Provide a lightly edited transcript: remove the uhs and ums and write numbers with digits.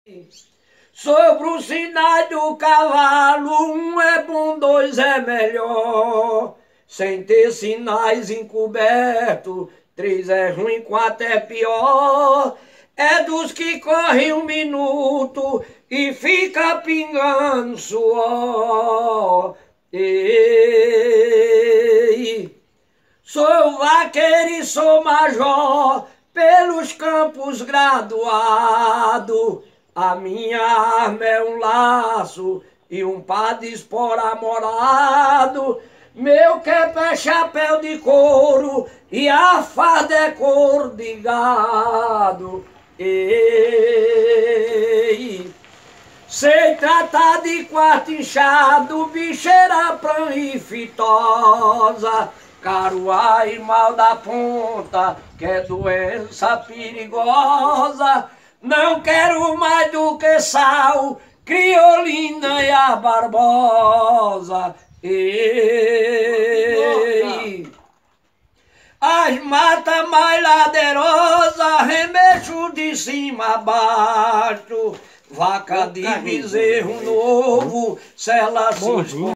Sobre os sinais do cavalo, um é bom, dois é melhor. Sem ter sinais encobertos, três é ruim, quatro é pior. É dos que correm um minuto e fica pingando suor. Ei, sou vaqueiro e sou major, pelos campos graduado. A minha arma é um laço e um par de espora morado. Meu cap é chapéu de couro e a farda é couro de gado. Ei, sei tratar de quarto inchado, bicheira prã e fitosa, caruá e mal da ponta, que é doença perigosa. Não quero mais do que sal, criolina e a barbosa. Ei, as matas mais ladeirosas, remexo de cima a baixo, vaca de bezerro novo, se ela se